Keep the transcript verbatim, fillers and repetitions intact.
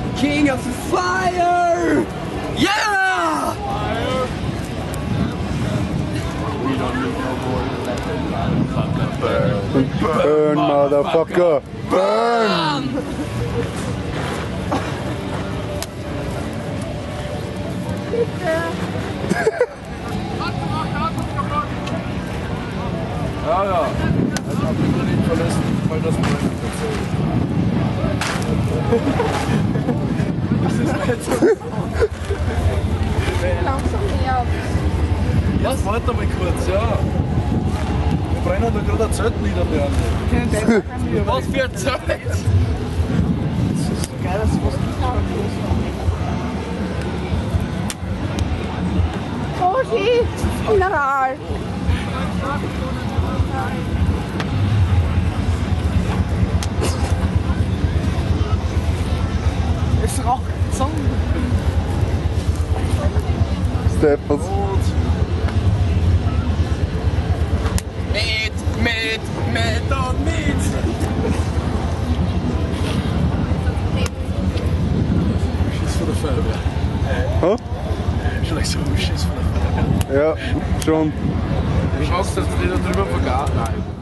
King of Fire! Yeah! We don't need no more let the motherfucker burn. Burn, motherfucker! Burn! Ja, ja. Das hab ich nur nicht verlassen, weil das mein Das ist nicht so. Langsam her. Jetzt warte mal kurz, ja. Wir brennen da gerade ein Zelt nieder, Bernd. Was für ein Zelt! Das ist so geil, dass was nicht Oh, shit! Mineral! Es raucht Sonne! Steppers. Mit, mit, mit und mit! Schiss von der Feuerwehr. Hä? Vielleicht so ein Schiss von der Feuerwehr. Ja, schon. Du schaust, dass du dir da drüber vergasen. Nein.